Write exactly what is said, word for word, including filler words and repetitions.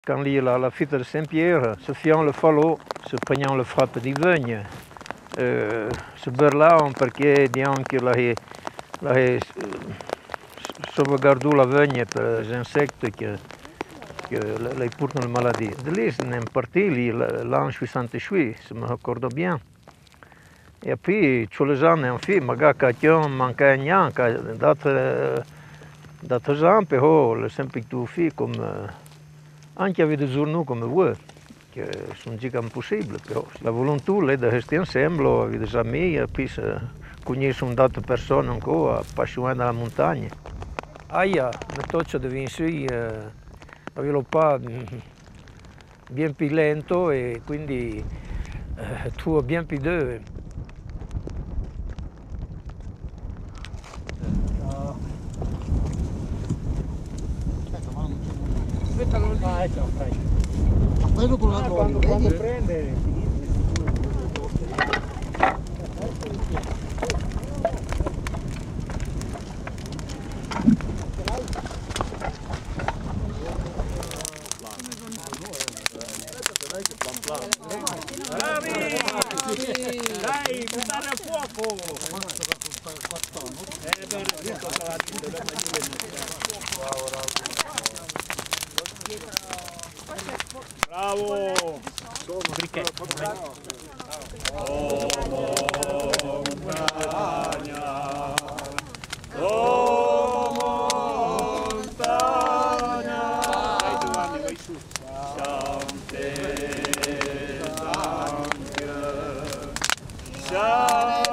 Quand lì alla, alla fête de Saint-Pierre, se fiant le falò, se prenant le frappe di vegne, eh, se berlavano perché neanche la, la eh, salvaguardò la vegne per gli insetti che, che le, le portano le maladie. De lì se ne è partiti l'anno soixante-huit, se mi ricordo bene. E poi, ci les anni, en fait, magari quelqu'un manca neanche, d'altre esempi, oh, le sempre più fi come... Anche avere dei giorni come voi, che sono già impossibili, però la volontà è di restare insieme, avere dei amici, e poi conoscere altre persone ancora, appassionate della montagna. Aia, la toccia deve essere sviluppata ben più lento e quindi eh, tu ben più dove. Aspettalo lì. Ah, ecco, ok. Poi dopo la quando, quando prende, bravi! Dai, buttare a fuoco! Eh, bene, bravo! Perché? Oh, montagna! Oh, montagna! Dai Giovanni, vai su! Chante, chante, chante.